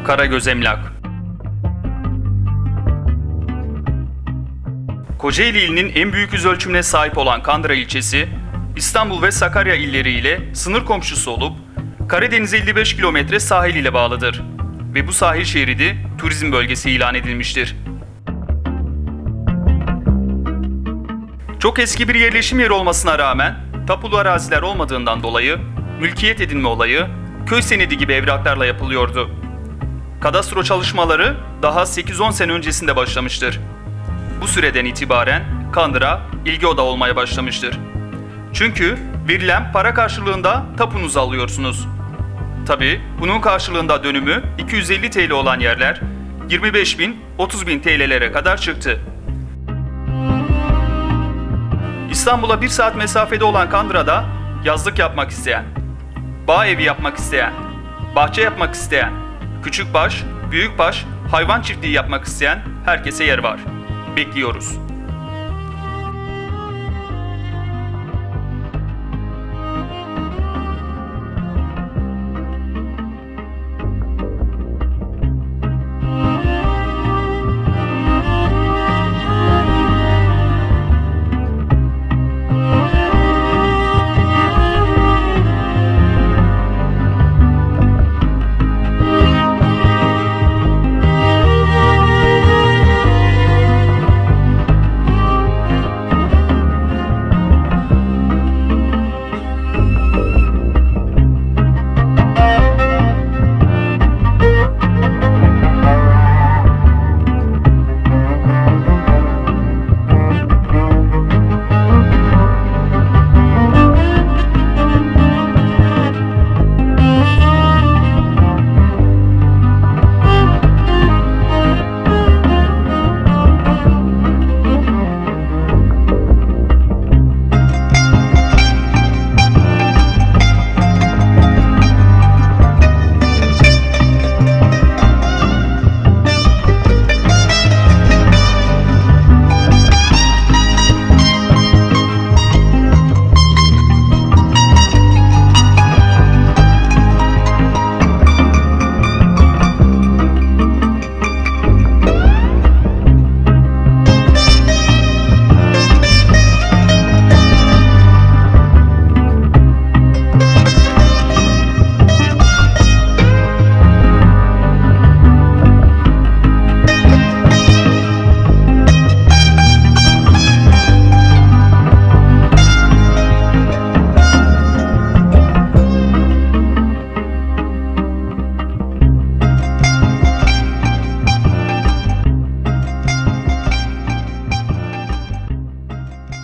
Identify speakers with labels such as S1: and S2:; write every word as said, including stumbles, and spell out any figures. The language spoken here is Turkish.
S1: Karagöz Emlak. Kocaeli ilinin en büyük yüz ölçümüne sahip olan Kandıra ilçesi, İstanbul ve Sakarya illeri ile sınır komşusu olup Karadeniz'e elli beş kilometre sahil ile bağlıdır ve bu sahil şeridi turizm bölgesi ilan edilmiştir. Çok eski bir yerleşim yeri olmasına rağmen tapulu araziler olmadığından dolayı mülkiyet edinme olayı köy senedi gibi evraklarla yapılıyordu. Kadastro çalışmaları daha sekiz on sene öncesinde başlamıştır. Bu süreden itibaren Kandıra ilgi odağı olmaya başlamıştır. Çünkü verilen para karşılığında tapunuzu alıyorsunuz. Tabii bunun karşılığında dönümü iki yüz elli TL olan yerler yirmi beş bin otuz bin T L'lere kadar çıktı. İstanbul'a bir saat mesafede olan Kandıra'da yazlık yapmak isteyen, bağ evi yapmak isteyen, bahçe yapmak isteyen, küçükbaş, büyükbaş, hayvan çiftliği yapmak isteyen herkese yer var. Bekliyoruz.